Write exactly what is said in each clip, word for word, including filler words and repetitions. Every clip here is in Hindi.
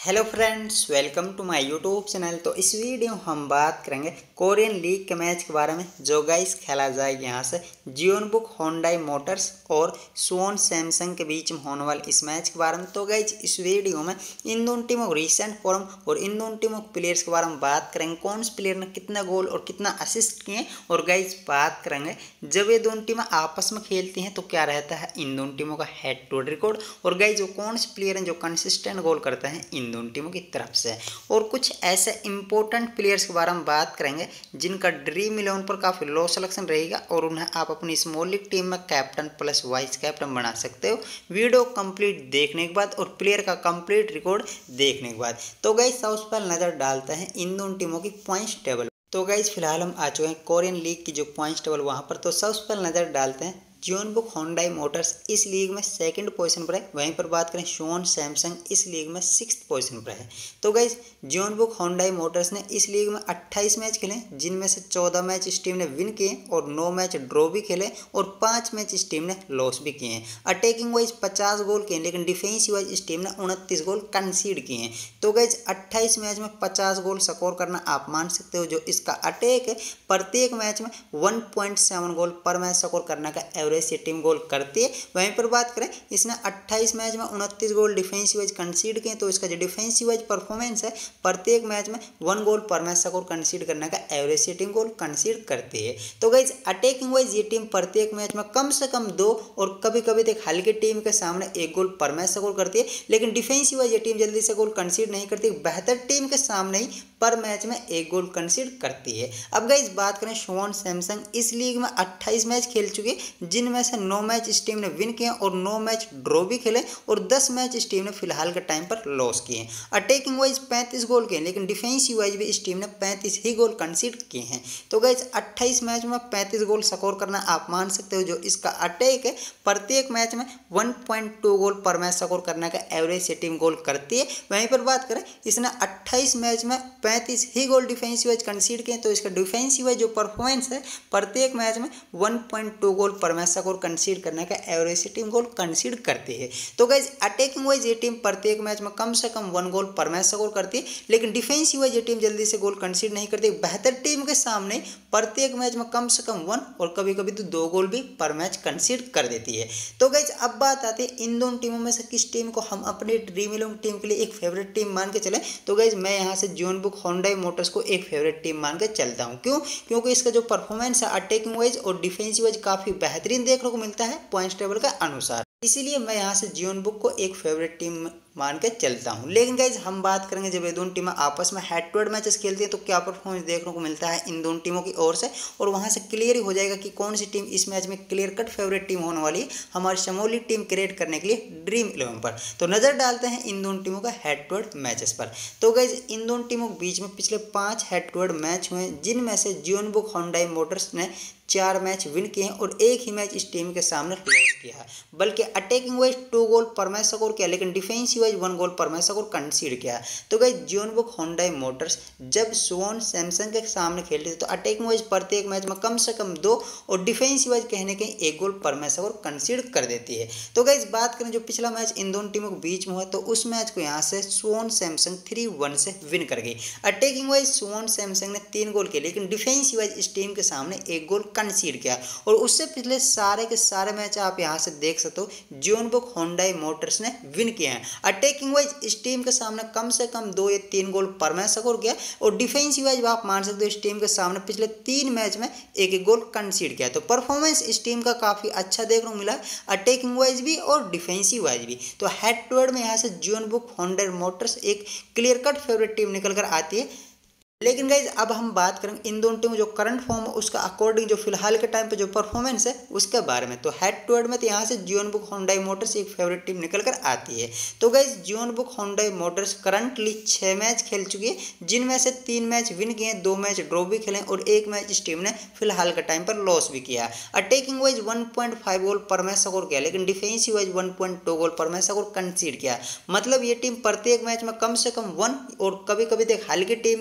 Hello friends, welcome to my YouTube channel. तो इस वीडियो में हम बात करेंगे कोरियन लीग के मैच के बारे में, जो गाइस खेला जाएगा यहाँ से जियोनबुक होंडाई मोटर्स और सुवोन सैमसंग के बीच में होने वाले इस मैच के बारे में। तो गाइस इस वीडियो में इन दोनों टीमों को रिसेंट फॉर्म और इन दोनों टीमों के प्लेयर्स के बारे में बात करेंगे, कौन से प्लेयर ने कितना गोल और कितना असिस्ट किए। और गाइस बात करेंगे जब ये दोनों टीमें आपस में खेलती हैं तो क्या रहता है इन दोनों टीमों का हेड टू हेड रिकॉर्ड, और गाइस जो कौन से प्लेयर हैं जो कंसिस्टेंट गोल करते हैं इन दोनों टीमों की तरफ से। और कुछ ऐसे इंपॉर्टेंट प्लेयर्स के बारे में बात करेंगे जिनका ड्रीम इलेवन पर काफ़ी लो सिलेक्शन रहेगा और उन्हें आप अपनी स्मॉल लीग टीम में कैप्टन प्लस वाइस कैप्टन बना सकते हो वीडियो कंप्लीट देखने के बाद और प्लेयर का कंप्लीट रिकॉर्ड देखने के बाद। तो गाइस सबसे पहले नज़र डालते हैं इन दोनों टीमों की पॉइंट्स टेबल। तो गाइस फिलहाल हम आ चुके हैं कोरियन लीग की जो पॉइंट्स टेबल वहाँ पर। तो सबसे पहले नज़र डालते हैं जियोनबुक होंडाई मोटर्स इस लीग में सेकंड पोजीशन पर है। वहीं पर बात करें सुवोन सैमसंग इस लीग में सिक्स्थ पोजीशन पर है। तो गाइस जियोनबुक होंडाई मोटर्स ने इस लीग में अट्ठाईस मैच खेले, जिनमें से चौदह मैच इस टीम ने विन किए और नौ मैच ड्रॉ भी खेले और पाँच मैच इस टीम ने लॉस भी किए हैं। अटैकिंग वाइज पचास गोल किए, लेकिन डिफेंसिव वाइज इस टीम ने उनतीस गोल कंसीड किए हैं। तो गाइस अट्ठाईस मैच में पचास गोल स्कोर करना आप मान सकते हो जो इसका अटैक है। प्रत्येक मैच में वन पॉइंट सेवन गोल पर मैच स्कोर करने का एवरेज ये टीम गोल करती है। वहीं पर बात करें इसने अट्ठाईस मैच में उनतीस गोल डिफेंसिव वाइज कंसीड किए, तो इसका जो डिफेंसिव वाइज परफॉर्मेंस है प्रत्येक मैच में वन गोल पर मैच स्कोर कंसीड करने का एवरेज ये टीम गोल कंसीड करती है। तो गाइस अटैकिंग वाइज ये टीम प्रत्येक मैच में कम से कम दो और कभी कभी देख हल्की टीम के सामने एक गोल पर मैच स्कोर करती है, लेकिन डिफेंसिव वाइज ये टीम जल्दी से गोल कंसीड नहीं करती, बेहतर टीम के सामने ही पर मैच में एक गोल कंसीड करती है। अब गाइस बात करें सुवोन सैमसंग इस लीग में अट्ठाईस मैच खेल चुके, जिनमें से नौ मैच इस टीम ने विन किए और नौ मैच ड्रॉ भी खेले और दस मैच इस टीम ने फिलहाल के टाइम पर लॉस किए। अटैकिंग वाइज पैंतीस गोल किए, लेकिन डिफेंसिव वाइज भी इस टीम ने पैंतीस ही गोल कंसीड किए हैं। तो गाइस अट्ठाईस मैच में पैंतीस गोल स्कोर करना आप मान सकते हो जो इसका अटैक है। प्रत्येक मैच में वन पॉइंट टू गोल पर मैच स्कोर करने का एवरेज ये टीम गोल करती है। वहीं पर बात करें इसने अट्ठाईस मैच में पैंतीस ही गोल डिफेंसिव वाइज कंसीड किए, तो इसका डिफेंसिव वाइज जो परफॉर्मेंस है प्रत्येक मैच में वन पॉइंट टू गोल पर मैच स्कोर कंसीड करने का एवरेज ये टीम गोल कंसीड करती है। तो गाइस अटैकिंग वाइज ये टीम प्रत्येक मैच में कम से कम वन गोल पर मैच स्कोर करती है, लेकिन डिफेंसिव वाइज ये टीम जल्दी से गोल कंसीड नहीं करती। बेहतर टीम के सामने प्रत्येक मैच में कम से कम वन और कभी कभी तो दो गोल भी पर मैच कंसीड कर देती है। तो गाइस अब बात आती है इन दोनों टीमों में से किस टीम को हम अपने ड्रीम इलेवन टीम के लिए एक फेवरेट टीम मान के चले। तो गाइस मैं यहाँ से जियोनबुक होंडाई मोटर्स को एक फेवरेट टीम मान के चलता हूँ। क्यों? क्योंकि इसका जो परफॉर्मेंस है अटैकिंग वाइज और डिफेंसिव वाइज काफी बेहतरीन देखने को मिलता है पॉइंट्स टेबल के अनुसार, इसीलिए मैं यहाँ से जियोनबुक को एक फेवरेट टीम मान के चलता हूँ। लेकिन गाइज हम बात करेंगे जब ये दोनों टीमें आपस में हेड टू हेड मैचेस खेलती हैं तो क्या परफॉर्मेंस देखने को मिलता है इन दोनों टीमों की ओर से, और वहाँ से क्लियर ही हो जाएगा कि कौन सी टीम इस मैच में क्लियर कट फेवरेट टीम होने वाली है हमारी समोली टीम क्रिएट करने के लिए ड्रीम इलेवन पर। तो नजर डालते हैं इन दोनों टीमों का हेड टू हेड मैचेस पर। तो गाइज इन दोनों टीमों के बीच में पिछले पाँच हेड टू हेड मैच हुए, जिनमें से जियोनबुक होंडाई मोटर्स ने चार मैच विन किए हैं और एक ही मैच इस टीम के सामने लॉस किया है। बल्कि अटैकिंग वाइज टू गोल पर मैच स्कोर किया, लेकिन डिफेंसिव वाइज वन गोल पर मैच स्कोर कंसीड किया है। तो गाइस जियोनबुक होंडाई मोटर्स जब सुवोन सैमसंग के सामने खेलते थे तो अटैकिंग वाइज प्रत्येक मैच में कम से कम दो और डिफेंसिव वाइज कहने के एक गोल पर मैच स्कोर कंसीड कर देती है। तो गाइस बात करें जो पिछला मैच इन दोनों टीमों के बीच में हुआ तो उस मैच को यहाँ से सुवोन सैमसंग थ्री वन से विन कर गई। अटैकिंग वाइज सुवोन सैमसंग ने तीन गोल किए, लेकिन डिफेंसिव वाइज इस टीम के सामने एक गोल कंसीड किया। और उससे पिछले सारे के सारे मैच आप यहां से देख सकते हो जियोनबुक होंडाई मोटर्स ने विन किए हैं। अटैकिंग वाइज इस टीम के सामने कम से कम दो या तीन गोल पर मैच स्कोर किया और डिफेंसिव वाइज आप मान सकते हो इस टीम के सामने पिछले तीन मैच में एक एक गोल कंसीड किया। तो परफॉर्मेंस इस टीम का काफी अच्छा देखने को मिला अटैकिंग वाइज भी और डिफेंसिव वाइज भी। तो हेड टू हेड में यहाँ से जियोनबुक होंडाई मोटर्स एक क्लियर कट फेवरेट टीम निकल कर आती है। लेकिन गाइज अब हम बात करेंगे इन दोनों टीमों जो करंट फॉर्म है उसका अकॉर्डिंग जो फिलहाल के टाइम पे जो परफॉर्मेंस है उसके बारे में। तो हेड टू हेड में तो यहाँ से जियोनबुक होंडाई मोटर्स एक फेवरेट टीम निकल कर आती है। तो guys Jeonbuk Hyundai Motors currently छः मैच खेल चुकी है, जिनमें से तीन मैच विन किए, दो मैच ड्रॉ भी खेले और एक मैच इस टीम ने फिलहाल के टाइम पर लॉस भी किया। Attacking wise one point five goal पर मैच स्कोर किया, लेकिन defensive wise one point two goal पर मैच स्कोर कंसीड किया। मतलब ये टीम प्रत्येक मैच में कम से कम वन और कभी कभी देख हल्की टीम के सामने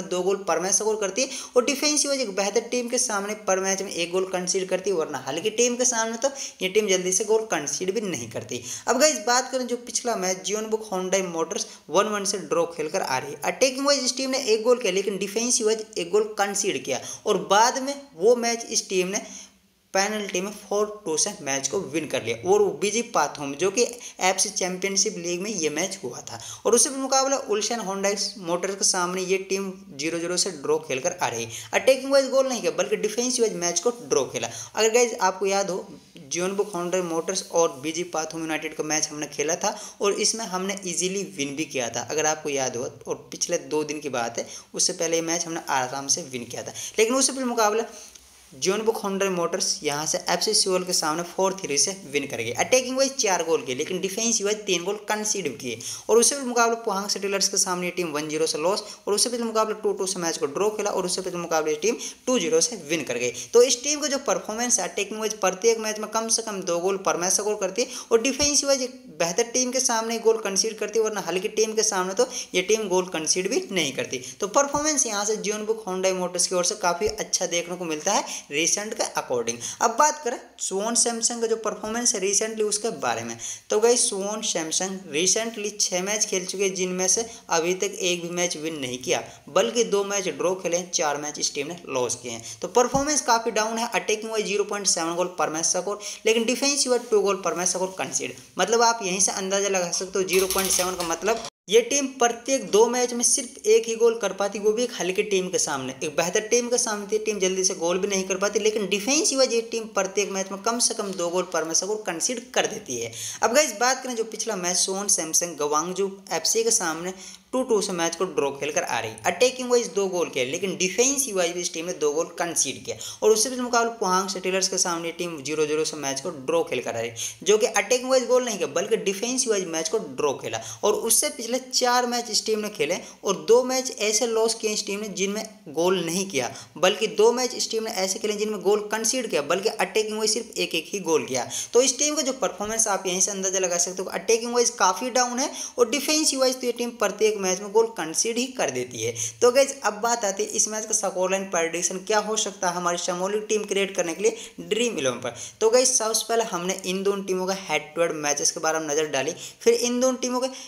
में दो गोल पर मैच स्कोर करती है और डिफेंसिव वाइज एक बेहतर टीम के सामने पर मैच में एक गोल कंसीड करती है, वरना हल्की टीम के सामने तो ये टीम जल्दी से गोल कंसीड भी नहीं करती। अब गाइस बात करें जो पिछला match Jeonbuk Honda Motors one one से ड्रॉ खेलकर आ रही है। अटैकिंग वाइज इस टीम ने एक गोल किया लेकिन डिफेंसिव वाइज एक गोल कंसीड किया और बाद में वो मैच इस टीम ने पेनल्टी में फोर टू से मैच को विन कर लिया और बीजी पाथोम जो कि एफसी चैंपियनशिप लीग में ये मैच हुआ था। और उससे मुकाबला उल्शन होंडा मोटर्स के सामने ये टीम जीरो जीरो से ड्रॉ खेलकर आ रही है। अटैकिंग वाइज गोल नहीं किया बल्कि डिफेंसिव वाइज मैच को ड्रॉ खेला। अगर गाइज आपको याद हो जियोनबुक होंडा मोटर्स और बीजी पाथोम यूनाइटेड का मैच हमने खेला था और इसमें हमने इजीली विन भी किया था, अगर आपको याद हो। और पिछले दो दिन की बात है, उससे पहले ये मैच हमने आराम से विन किया था। लेकिन उससे पहले मुकाबला जियोनबुक होंडा मोटर्स यहाँ से एफसी सियोल के सामने फोर थ्री से विन कर गई। अटैकिंग वाइज चार गोल किए लेकिन डिफेंसिव वाइज तीन गोल कंसीड किए। और उससे पहले मुकाबला पोहांग स्टीलर्स के सामने टीम वन जीरो से लॉस और उससे पहले मुकाबला टू टू से मैच को ड्रॉ खेला और उससे पहले मुकाबले टीम टू जीरो से विन कर गई। तो इस टीम का जो परफॉर्मेंस है अटैकिंग वाइज प्रत्येक मैच में कम से कम दो गोल पर मैच स्कोर करती है और डिफेंसिव वाइज एक बेहतर टीम के सामने गोल कंसीड करती है, वरना हल्की टीम के सामने तो ये टीम गोल कंसीड भी नहीं करती। तो परफॉर्मेंस यहाँ से जियोनबुक होंडा मोटर्स की ओर से काफ़ी अच्छा देखने को मिलता है रिसेंट का अकॉर्डिंग। अब बात करें स्वोन सैमसंग का जो परफॉर्मेंस है रिसेंटली उसके बारे में, तो गाइस स्वोन सैमसंग रिसेंटली छह मैच खेल चुके हैं जिनमें से अभी तक एक भी मैच विन नहीं किया, बल्कि दो मैच ड्रॉ खेले, चार मैच इस टीम ने लॉस किए हैं। तो परफॉर्मेंस काफी डाउन है। Attacking wise zero point seven goal पर मैच स्कोर लेकिन डिफेंसिव वाइज टू गोल पर मैच स्कोर कंसीड। मतलब आप यहीं से अंदाजा लगा सकते हो जीरो पॉइंट सेवन का मतलब ये टीम प्रत्येक दो मैच में सिर्फ एक ही गोल कर पाती, वो भी एक हल्की टीम के सामने। एक बेहतर टीम के सामने ये टीम जल्दी से गोल भी नहीं कर पाती, लेकिन डिफेंसिव वाइज ये टीम प्रत्येक मैच में कम से कम दो गोल पर मैच स्कोर कंसीड कर देती है। अब गाइस बात करें जो पिछला match Suwon Samsung Gwangju FC के सामने टू टू से मैच को ड्रॉ खेलकर आ रही। अटैकिंग वाइज दो गोल किया लेकिन डिफेंसिव वाइज भी इस टीम ने दो गोल कंसीड किया और उससे भी मुकाबले पोहांग स्टीलर्स के सामने टीम जीरो जीरो से मैच को ड्रॉ खेलकर आ रही, जो कि अटैकिंग वाइज गोल नहीं किया बल्कि डिफेंसिव वाइज मैच को ड्रॉ खेला। और उससे पिछले चार मैच इस टीम ने खेले और दो मैच ऐसे लॉस किए इस टीम ने जिनमें गोल नहीं किया, बल्कि दो मैच इस टीम ने ऐसे खेले जिनमें गोल कंसीड किया, बल्कि अटैकिंग वाइज सिर्फ एक एक ही गोल किया। तो इस टीम का जो परफॉर्मेंस आप यहीं से अंदाजा लगा सकते हो, अटैकिंग वाइज काफी डाउन है और डिफेंसिव वाइज तो ये टीम प्रत्येक मैच में गोल कंसीड ही कर देती है। तो गाइस अब बात आती है इस मैच का स्कोरलाइन प्रेडिक्शन क्या हो सकता है हमारी समोली टीम क्रिएट करने के लिए ड्रीम इलेवन पर। तो गाइस सबसे पहले हमने इन दोनों टीमों का हेड टू हेड मैचेस के बारे में नजर डाली, फिर इन दोनों टीमों के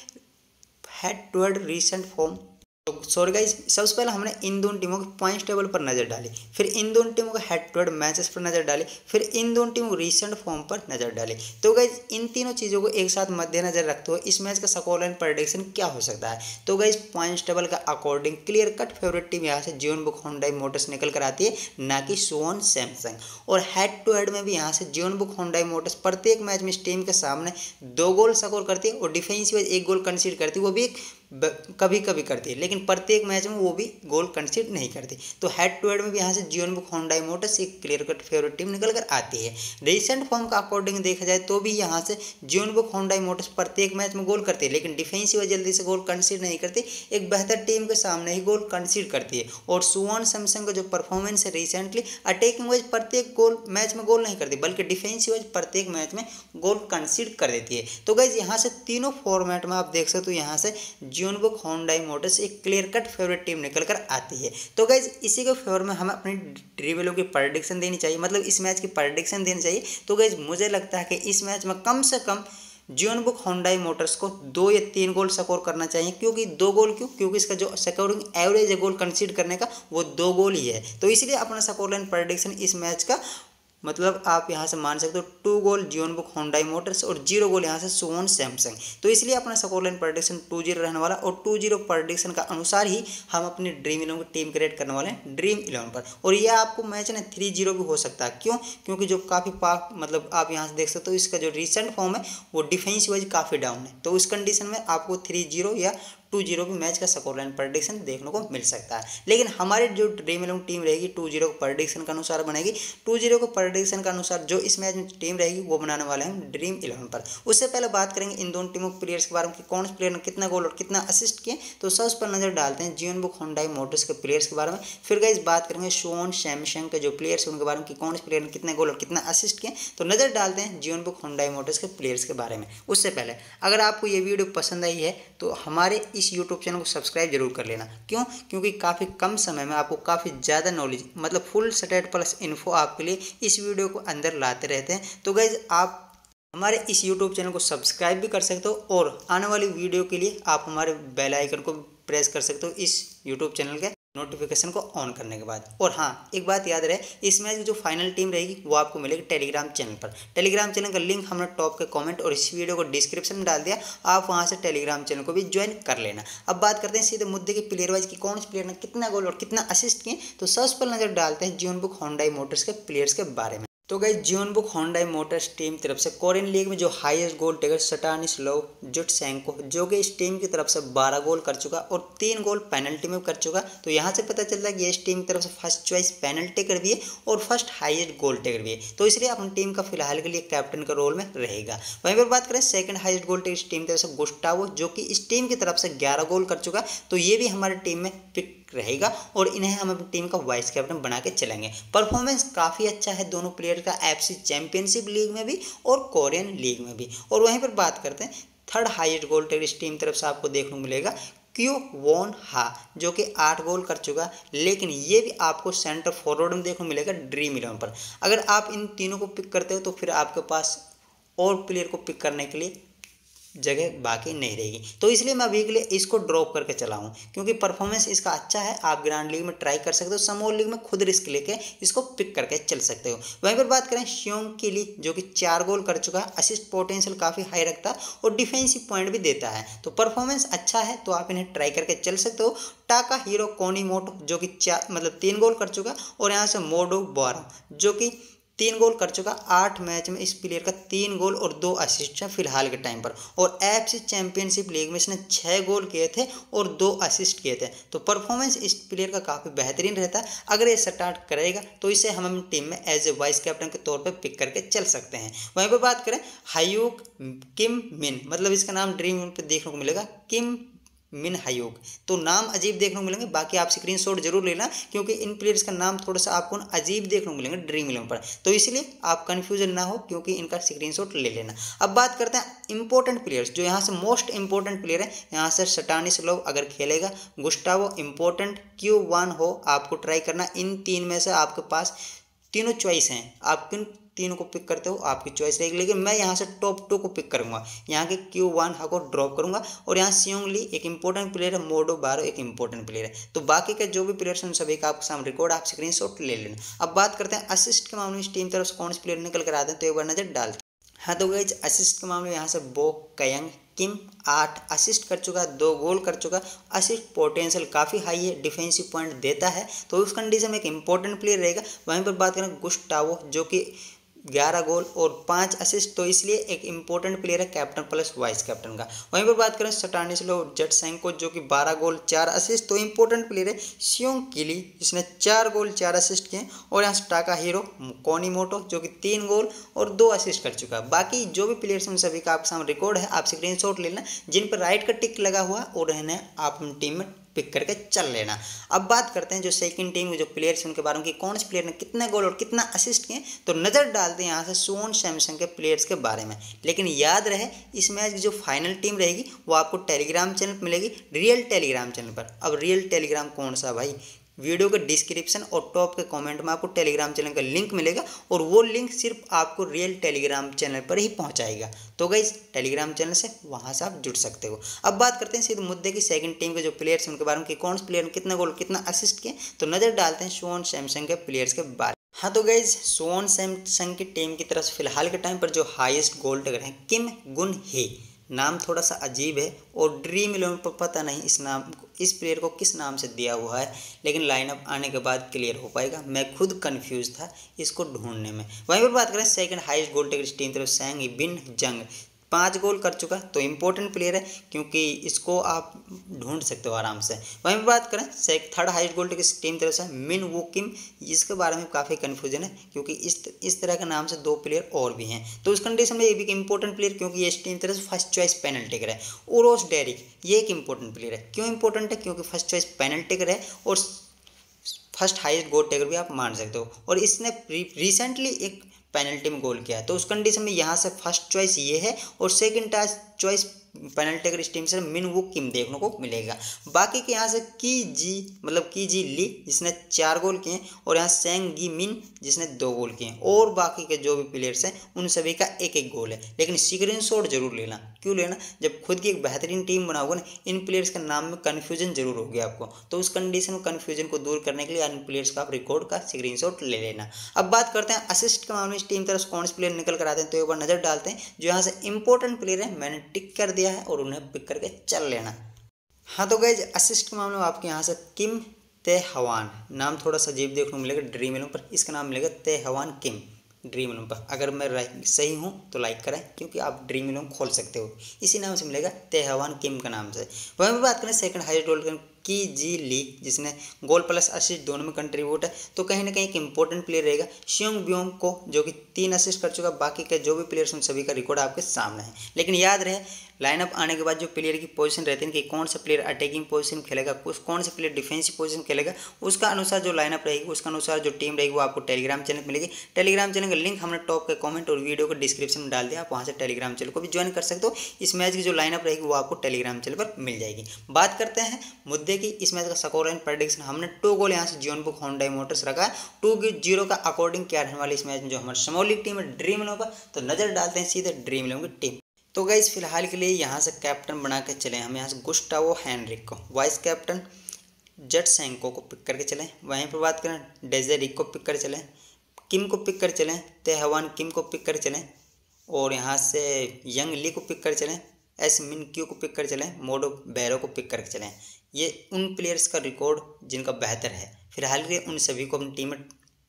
head to head recent form sorry guys सबसे पहले हमने इन दोनों टीमों के पॉइंट्स टेबल पर नजर डाली, फिर इन दोनों टीमों के हेड टू हेड मैचेस पर नजर डाली, फिर इन दोनों टीमों रिसेंट फॉर्म पर नजर डाली। तो गाइस इन तीनों चीज़ों को एक साथ मद्देनजर रखते हुए इस मैच का स्कोरलाइन प्रेडिक्शन क्या हो सकता है। तो गाइस पॉइंट्स टेबल का according clear cut favourite team यहाँ से जियोनबुक होंडा मोटर्स निकल कर आती है, ना कि स्वोन सैमसंग। और हेड टू हेड में भी यहाँ से जियोनबुक होंडा मोटर्स प्रत्येक मैच में इस टीम के सामने दो गोल स्कोर करती है और डिफेंसिव एक गोल कंसीड करती है, वो भी एक कभी कभी करती है, लेकिन प्रत्येक मैच में वो भी गोल कंसीड नहीं करती। तो हेड टू हेड में भी यहाँ से जियोनबुक होंडा मोटर्स एक क्लियर कट फेवरेट टीम निकल कर आती है। रिसेंट फॉर्म का अकॉर्डिंग देखा जाए तो भी यहाँ से जियोनबुक होंडा मोटर्स प्रत्येक मैच में गोल करती है, लेकिन डिफेंसिव जल्दी से गोल कंसीड नहीं करती, एक बेहतर टीम के सामने ही गोल कंसीड करती है। और स्वोन सैमसंग का जो परफॉर्मेंस है रिसेंटली अटैकिंग वाइज प्रत्येक गोल मैच में गोल नहीं करती, बल्कि डिफेंसिव वाइज प्रत्येक मैच में गोल कंसीड कर देती है। तो गाइज यहाँ से तीनों फॉर्मेट में आप देख सकते हो यहाँ से जियोनबुक होंडा मोटर्स एक क्लियर कट फेवरेट टीम निकल कर आती है। तो गाइज इसी के फेवर में हमें अपनी ड्रीवेलो की प्रेडिक्शन देनी चाहिए, मतलब इस मैच की प्रेडिक्शन देनी चाहिए। तो गाइज मुझे लगता है कि इस मैच में कम से कम जियोनबुक होंडा मोटर्स को दो या तीन गोल स्कोर करना चाहिए। क्योंकि दो गोल क्यों? क्योंकि इसका जो स्कोरिंग एवरेज है गोल कंसीड करने का वो दो गोल ही है। तो इसलिए अपना स्कोरलाइन प्रेडिक्शन इस मैच का मतलब आप यहाँ से मान सकते हो two goal Jeonbuk Honda Motors और जीरो गोल यहाँ से स्वोन सैमसंग। तो इसलिए अपना स्कोरलाइन प्रेडिक्शन टू जीरो रहने वाला और टू जीरो प्रेडिक्शन का अनुसार ही हम अपनी ड्रीम इलेवन की टीम क्रिएट करने वाले हैं ड्रीम इलेवन पर। और यह आपको मैच ना थ्री जीरो भी हो सकता है। क्यों? क्योंकि जो काफ़ी पाक मतलब आप यहाँ से देख सकते हो इसका जो रिसेंट फॉर्म है वो डिफेंस वाइज काफ़ी डाउन है। तो इस कंडीशन में आपको थ्री जीरो या टू जीरो भी मैच का स्कोरलाइन प्रेडिक्शन देखने को मिल सकता है। लेकिन हमारी जो ड्रीम इलेवन टीम रहेगी टू जीरो को प्रेडिक्शन के अनुसार बनेगी। टू जीरो को प्रेडिक्शन के अनुसार जो इस मैच में टीम रहेगी वो बनाने वाले हैं ड्रीम इलेवन पर। उससे पहले बात करेंगे इन दोनों टीमों के प्लेयर्स के बारे में कि कौन से प्लेयर ने कितना गोल और कितना असिस्ट किए। तो सबसे पहले नजर डालते हैं जियोनबुक होंडा मोटर्स के प्लेयर्स के बारे में, फिर गाइस बात करेंगे स्वोन सैमसंग के जो प्लेयर्स हैं उनके बारे में कि कौन से प्लेयर ने कितने गोल और कितना असिस्ट किए। तो नजर डालते हैं जियोनबुक होंडा मोटर्स के प्लेयर्स के बारे में। उससे पहले अगर आपको ये वीडियो पसंद आई है तो हमारे इस यूट्यूब चैनल को सब्सक्राइब जरूर कर लेना। क्यों? क्योंकि काफ़ी कम समय में आपको काफ़ी ज़्यादा नॉलेज मतलब फुल स्टेट प्लस इन्फो आपके लिए इस वीडियो को अंदर लाते रहते हैं। तो गाइज आप हमारे इस यूट्यूब चैनल को सब्सक्राइब भी कर सकते हो और आने वाली वीडियो के लिए आप हमारे बेल आइकन को प्रेस कर सकते हो इस यूट्यूब चैनल के नोटिफिकेशन को ऑन करने के बाद। और हाँ, एक बात याद रहे, इस मैच की जो फाइनल टीम रहेगी वो आपको मिलेगी टेलीग्राम चैनल पर। टेलीग्राम चैनल का लिंक हमने टॉप के कमेंट और इस वीडियो को डिस्क्रिप्शन में डाल दिया, आप वहां से टेलीग्राम चैनल को भी ज्वाइन कर लेना। अब बात करते हैं सीधे मुद्दे की प्लेयर वाइज की कौन से प्लेयर ने कितना गोल और कितना असिस्ट किए। तो सबसे पहले नजर डालते हैं जीवन बुक होंडा मोटर्स के प्लेयर्स के बारे में। तो गाइस जीवन बुक होंडा मोटर्स टीम तरफ से कोरियन लीग में जो highest goal taker Stanislav Jutsenko, जो कि इस टीम की तरफ से बारह गोल कर चुका और तीन गोल पेनल्टी में कर चुका। तो यहाँ से पता चलता है कि इस टीम की तरफ से फर्स्ट चॉइस पेनल्टी टेकर भी है और फर्स्ट हाईएस्ट गोल टेकर भी है। तो इसलिए अपनी टीम का फिलहाल के लिए कैप्टन का रोल में रहेगा। वहीं पर बात करें सेकंड हाईएस्ट गोल टेकर इस टीम की तरफ से गुस्टावो, जो कि इस टीम की तरफ से ग्यारह गोल कर चुका। तो ये भी हमारी टीम में पिक रहेगा और इन्हें हम अपनी टीम का वाइस कैप्टन बना के चलेंगे। परफॉर्मेंस काफ़ी अच्छा है दोनों प्लेयर का, एफसी चैंपियनशिप लीग में भी और कोरियन लीग में भी। और वहीं पर बात करते हैं थर्ड हाईएस्ट गोल टेकर इस टीम तरफ से आपको देखने को मिलेगा क्यू वॉन हा, जो कि आठ गोल कर चुका। लेकिन ये भी आपको सेंटर फॉरवर्ड में देखने को मिलेगा ड्रीम इलेवन पर। अगर आप इन तीनों को पिक करते हो तो फिर आपके पास और प्लेयर को पिक करने के लिए जगह बाकी नहीं रहेगी। तो इसलिए मैं अभी के लिए इसको ड्रॉप करके चला हूँ, क्योंकि परफॉर्मेंस इसका अच्छा है। आप ग्रैंड लीग में ट्राई कर सकते हो, स्मॉल लीग में खुद रिस्क लेके इसको पिक करके चल सकते हो। वहीं पर बात करें शियोंग के लिए, जो कि चार गोल कर चुका है, असिस्ट पोटेंशियल काफ़ी हाई रखता है और डिफेंसिव पॉइंट भी देता है। तो परफॉर्मेंस अच्छा है, तो आप इन्हें ट्राई करके चल सकते हो। टाका हीरो कोनीमोटो, जो कि चार मतलब तीन गोल कर चुका, और यहाँ से मोडो बोरो, जो कि तीन गोल कर चुका। आठ मैच में इस प्लेयर का तीन गोल और दो असिस्ट है फिलहाल के टाइम पर। और एफसी चैंपियनशिप लीग में इसने छः गोल किए थे और दो असिस्ट किए थे। तो परफॉर्मेंस इस प्लेयर का काफ़ी बेहतरीन रहता है। अगर ये स्टार्ट करेगा तो इसे हम अपनी टीम में एज ए वाइस कैप्टन के तौर पर पिक करके चल सकते हैं। वहीं पर बात करें हायूक किम मिन, मतलब इसका नाम ड्रीम पर देखने को मिलेगा किम मिन हायूक। तो नाम अजीब देखने को मिलेंगे, बाकी आप स्क्रीनशॉट जरूर लेना, क्योंकि इन प्लेयर्स का नाम थोड़ा सा आपको अजीब देखने को मिलेंगे ड्रीम इलेवन पर। तो इसलिए आप कंफ्यूजन ना हो, क्योंकि इनका स्क्रीनशॉट ले लेना। अब बात करते हैं इंपॉर्टेंट प्लेयर्स, जो यहाँ से मोस्ट इंपॉर्टेंट प्लेयर है। यहाँ से स्टानिस्लाव अगर खेलेगा, गुस्टावो इंपॉर्टेंट, क्यू वन हो आपको ट्राई करना। इन तीन में से आपके पास तीनों चॉइस हैं, आप किन तीनों को पिक करते हो आपकी चॉइस रहेगी। लेकिन मैं यहाँ से टॉप टू को पिक करूंगा, यहाँ के क्यू वन हा को ड्रॉप करूंगा। और यहाँ सियोंग ली एक इंपॉर्टेंट प्लेयर है, मोडो बारो एक इंपॉर्टेंट प्लेयर है। तो बाकी के जो भी प्लेयर्स हैं सभी का आपके सामने रिकॉर्ड, आप स्क्रीनशॉट ले लेना। अब बात करते हैं असिस्ट के मामले में इस टीम तरफ से कौन से प्लेयर निकल कर आते हैं, तो एक बार नजर डाल। हाँ तो गाइस असिस्ट के मामले में यहाँ से बो कयंग किम आठ असिस्ट कर चुका, दो गोल कर चुका। असिस्ट पोटेंशियल काफ़ी हाई है, डिफेंसिव पॉइंट देता है, तो उस कंडीशन में एक इंपॉर्टेंट प्लेयर रहेगा। वहीं पर बात करें गुस्टावो, जो कि ग्यारह गोल और पाँच असिस्ट, तो इसलिए एक इंपॉर्टेंट प्लेयर है कैप्टन प्लस वाइस कैप्टन का। वहीं पर बात करें स्टानिस्लाव जुटसेंको, जो कि बारह गोल चार असिस्ट, तो इंपॉर्टेंट प्लेयर है सियोंग किली, इसने चार गोल चार असिस्ट किए। और यहाँ टाका हीरो कोनीमोटो, जो कि तीन गोल और दो असिस्ट कर चुका। बाकी जो भी प्लेयर्स हैं सभी का आपके सामने रिकॉर्ड है, आप स्क्रीनशॉट लेना जिन पर राइट का टिक लगा हुआ और इन्हें आप अपनी टीम में पिक करके चल लेना। अब बात करते हैं जो सेकंड टीम के जो प्लेयर्स हैं उनके बारे में कि कौन से प्लेयर ने कितने गोल और कितना असिस्ट किए। तो नज़र डालते हैं यहाँ से सुवोन सैमसंग के प्लेयर्स के बारे में। लेकिन याद रहे, इस मैच की जो फाइनल टीम रहेगी वो आपको टेलीग्राम चैनल पर मिलेगी, रियल टेलीग्राम चैनल पर। अब रियल टेलीग्राम कौन सा भाई, वीडियो के डिस्क्रिप्शन और टॉप के कमेंट में आपको टेलीग्राम चैनल का लिंक मिलेगा, और वो लिंक सिर्फ आपको रियल टेलीग्राम चैनल पर ही पहुंचाएगा। तो गाइस टेलीग्राम चैनल से वहां से आप जुड़ सकते हो। अब बात करते हैं सीधे मुद्दे की सेकंड टीम के जो प्लेयर्स हैं उनके बारे में कि कौन से प्लेयर ने कितना गोल कितना असिस्ट किए। तो नज़र डालते हैं सुवोन सैमसंग के प्लेयर्स के बारे में। हाँ तो गाइज सुवोन सैमसंग की टीम की तरफ से फिलहाल के टाइम पर जो हाईएस्ट गोल टेकर हैं किम गुन हे, नाम थोड़ा सा अजीब है और ड्रीम इलेवन पर पता नहीं इस नाम इस प्लेयर को किस नाम से दिया हुआ है, लेकिन लाइनअप आने के बाद क्लियर हो पाएगा। मैं खुद कंफ्यूज था इसको ढूंढने में। वहीं पर बात करें सेकंड हाईएस्ट गोल टेकर इस टीम तरफ सैंग बिन जंग, पाँच गोल कर चुका, तो इंपॉर्टेंट प्लेयर है क्योंकि इसको आप ढूंढ सकते हो आराम से। वहीं पर बात करें थर्ड हाईएस्ट गोल टेकर इस टीम तरफ से मिन वू किम, इसके बारे में काफ़ी कन्फ्यूजन है क्योंकि इस इस तरह के नाम से दो प्लेयर और भी हैं। तो उस कंडीशन में ये भी एक इंपॉर्टेंट प्लेयर क्योंकि ये इस टीम तरफ से फर्स्ट चॉइस पेनल्टी टेकर है। ओरोस डेरिक ये एक इंपॉर्टेंट प्लेयर है। क्यों इंपॉर्टेंट है? क्योंकि फर्स्ट चॉइस पेनल्टी टेकर है और फर्स्ट हाईएस्ट गोल टेकर भी आप मान सकते हो, और इसने रिसेंटली एक पेनल्टी में गोल किया है। तो उस कंडीशन में यहाँ से फर्स्ट चॉइस ये है और सेकंड चॉइस पेनल्टी अगर इस टीम से मिन वो किम देखने को मिलेगा। बाकी के यहाँ से की जी मतलब की जी ली जिसने चार गोल किए और यहाँ सेंग गी मिन जिसने दो गोल किए और बाकी के जो भी प्लेयर्स हैं उन सभी का एक एक गोल है। लेकिन स्क्रीन शॉट जरूर लेना। क्यों लेना? जब खुद की एक बेहतरीन टीम बनाओगे ना, इन प्लेयर्स के नाम में कन्फ्यूजन जरूर होगी आपको, तो उस कंडीशन में कन्फ्यूजन को दूर करने के लिए इन प्लेयर्स का आप रिकॉर्ड का स्क्रीन शॉट ले लेना। अब बात करते हैं असिस्ट के मामले में इस टीम तरफ कौन से प्लेयर निकल कर आते हैं, तो एक बार नजर डालते हैं जो यहाँ से इंपॉर्टेंट प्लेयर है, मैंने टिक कर दिया है और उन्हें पिक करके चल लेना। हाँ तो गाइज असिस्ट के मामले में आपके यहाँ से किम ते हवान नाम थोड़ा सा अजीब देखने को मिलेगा ड्रीम इलेवन पर, इसका नाम मिलेगा ते हवान किम ड्रीम इलेवन पर। अगर मैं सही हूँ तो लाइक करें क्योंकि आप ड्रीम इलेवन खोल सकते हो, इसी नाम से मिलेगा ते हवान किम का नाम से। वहीं पर बात करें सेकंड हाईएस्ट गोल की जी ली जिसने गोल प्लस असिस्ट दोनों में कंट्रीब्यूट है, तो कहीं ना कहीं एक इंपॉर्टेंट प्लेयर रहेगा शियोंग ब्योंग को जो कि तीन असिस्ट कर चुका। बाकी के जो भी प्लेयर्स उन सभी का रिकॉर्ड आपके सामने है। लेकिन याद रहे लाइनअप आने के बाद जो प्लेयर की पोजीशन रहती है कि कौन सा प्लेयर अटैकिंग पोजीशन खेलेगा, कौन सा प्लेयर डिफेंसिव पोजीशन खेलेगा, उसका अनुसार जो लाइनअप रहेगी उसका अनुसार जो टीम रहेगी वो आपको टेलीग्राम चैनल मिलेगी। टेलीग्राम चैनल का लिंक हमने टॉप के कमेंट और वीडियो को डिस्क्रिप्शन में डाल दिया, आप वहाँ से टेलीग्राम चैनल को भी ज्वाइन कर सकते हो। इस मैच की जो लाइनअप रहेगी वो आपको टेलीग्राम चैनल पर मिल जाएगी। बात करते हैं मुद्दे की, इस मैच का स्कोर एंड प्रेडिक्शन। हमने टू गोल यहाँ से जियोनबुक होंडा मोटर्स रखा है, टू जीरो का अकॉर्डिंग क्या रहने वाली इस मैच में जो हमारी स्मॉल लीग टीम है ड्रीम इलेवन का। तो नजर डालते हैं सीधे ड्रीम इलेवन की टीम। तो गाइस फिलहाल के लिए यहाँ से कैप्टन बना के चले हम यहाँ से गुस्टावो हेनरिक को, वाइस कैप्टन जटसेंको को पिक करके चलें। वहीं पर बात करें डेजेरिक को पिक कर चलें, किम को पिक कर चलें, तेहवान किम को पिक कर चलें और यहाँ से यंग ली को पिक कर चलें, एस मिन क्यू को पिक कर चलें, मोडो बैरो को पिक करके चलें। ये उन प्लेयर्स का रिकॉर्ड जिनका बेहतर है, फिलहाल के लिए उन सभी को अपनी टीम में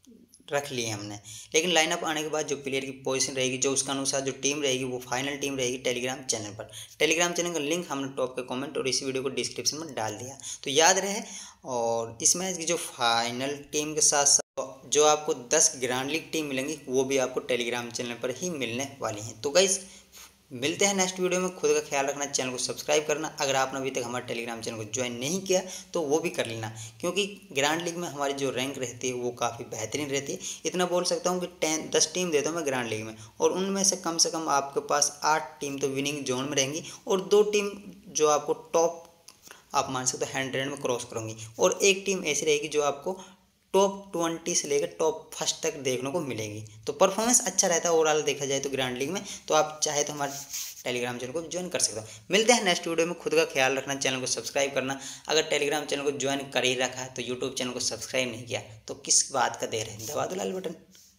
रख लिए हमने। लेकिन लाइनअप आने के बाद जो प्लेयर की पोजीशन रहेगी जो उसका अनुसार जो टीम रहेगी वो फाइनल टीम रहेगी टेलीग्राम चैनल पर। टेलीग्राम चैनल का लिंक हमने टॉप के कमेंट और इस वीडियो को डिस्क्रिप्शन में डाल दिया, तो याद रहे। और इस मैच की जो फाइनल टीम के साथ साथ जो आपको दस ग्रैंड लीग टीम मिलेंगी वो भी आपको टेलीग्राम चैनल पर ही मिलने वाली हैं। तो गाइस मिलते हैं नेक्स्ट वीडियो में। खुद का ख्याल रखना, चैनल को सब्सक्राइब करना। अगर आपने अभी तक हमारे टेलीग्राम चैनल को ज्वाइन नहीं किया तो वो भी कर लेना, क्योंकि ग्रैंड लीग में हमारी जो रैंक रहती है वो काफ़ी बेहतरीन रहती है। इतना बोल सकता हूँ कि टेन दस टीम देता हूँ मैं ग्रैंड लीग में, और उनमें से कम से कम आपके पास आठ टीम तो विनिंग जोन में रहेंगी और दो टीम जो आपको टॉप आप मान सकते हो हंड्रेड में क्रॉस करूँगी, और एक टीम ऐसी रहेगी जो आपको टॉप ट्वेंटी से लेकर टॉप फर्स्ट तक देखने को मिलेगी। तो परफॉर्मेंस अच्छा रहता है ओवरऑल देखा जाए तो ग्रैंड लीग में। तो आप चाहे तो हमारे टेलीग्राम चैनल को ज्वाइन कर सकते हो। मिलते हैं नेक्स्ट वीडियो में। खुद का ख्याल रखना, चैनल को सब्सक्राइब करना। अगर टेलीग्राम चैनल को ज्वाइन कर ही रखा है तो यूट्यूब चैनल को सब्सक्राइब नहीं किया तो किस बात का देर है, दबा दो लाल बटन।